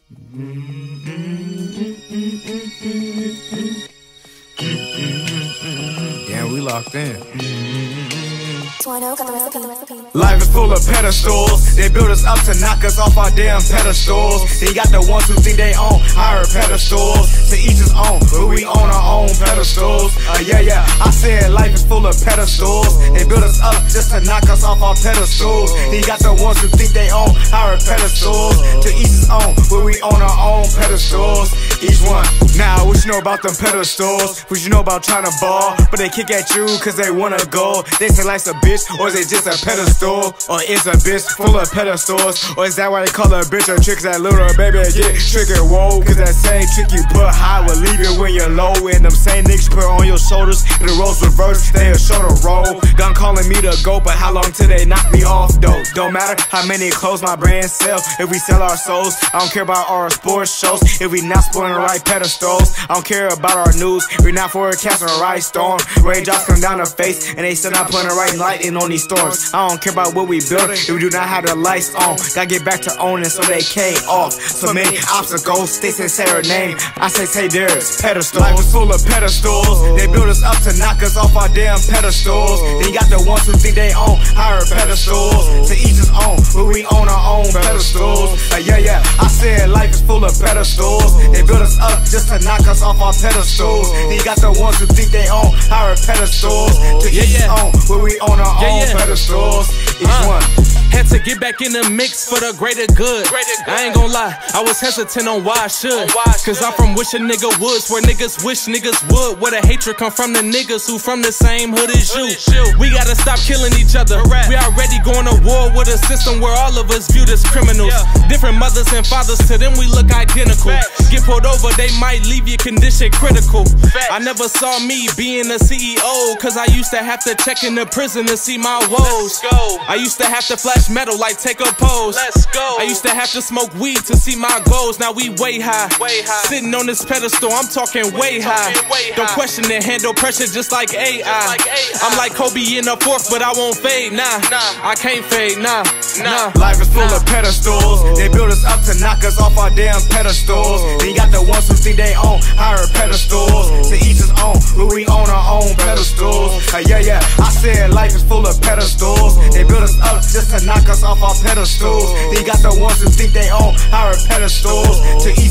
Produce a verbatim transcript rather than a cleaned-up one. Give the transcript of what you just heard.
Damn, we locked in. Life is full of pedestals. They build us up to knock us off our damn pedestals. They got the ones who think they own higher pedestals. To each his own, but we own our own pedestals. Uh, yeah, yeah, I said life is full of pedestals. They build us up just to knock us off our pedestals. They got the ones who think they own higher pedestals. To each his own, but we own our own pedestals. Each one. Now, what you know about them pedestals? What you know about trying to ball? But they kick at you cause they wanna go. They say life's a bitch, or is it just a pedestal? Or is a bitch full of pedestals? Or is that why they call her a bitch a trick? That little baby get triggered, whoa. Cause that same trick you put high will leave you when you're low. And them same niggas put on your shoulders, and the roles reverse, they a shoulder roll. Gun calling me to go, but how long till they knock me off though? Don't matter how many clothes my brand sell, if we sell our souls. I don't care about our sports shows, if we not spoiling the right pedestals. I don't care about our news, we're not forecasting the right storm. Raindrops come down the face, and they still not putting the right light in on these storms. I don't care about what we build if we do not have the lights on. Gotta get back to owning so they can't off. So many obstacles, they say say her name, I say say theirs. Pedestals. Life is full of pedestals. They build us up to knock us off our damn pedestals. Then you got the ones who think they own higher pedestals. To each his own, but we own our own pedestals. Uh, yeah, yeah, I said life is full of pedestals. They build us up just to knock us off our pedestals. Then you got the ones who think they own higher pedestals. To yeah, each yeah. his own, but we own our yeah, own yeah. pedestals. Each uh. one. Had to get back in the mix for the greater good. I ain't gon' lie, I was hesitant on why I should. Cause I'm from Wish a Nigga Woods, where niggas wish niggas would. Where the hatred come from the niggas who from the same hood as you. We gotta stop killing each other. We already going to war with a system where all of us viewed as criminals. Different mothers and fathers, to them we look identical. Get pulled over, they might leave your condition critical. I never saw me being a C E O, cause I used to have to check in the prison to see my woes. I used to have to flash metal like take a pose. Let's go. I used to have to smoke weed to see my goals. Now we way high, way high. Sitting on this pedestal, I'm talking way high. Way Don't high. question it, handle pressure just like A I. Like I'm like Kobe in the fourth, but I won't fade. Nah, nah. I can't fade. Nah, nah. Life is full nah. of pedestals. They build us up to knock us off our damn pedestals. Then you got the ones who think they own higher pedestals. To each his own, but we own our own pedestals. Uh, yeah, yeah. I said life is full of pedestals. They build us up just to knock us off our pedestals. Then you got the ones who think they own higher pedestals. To each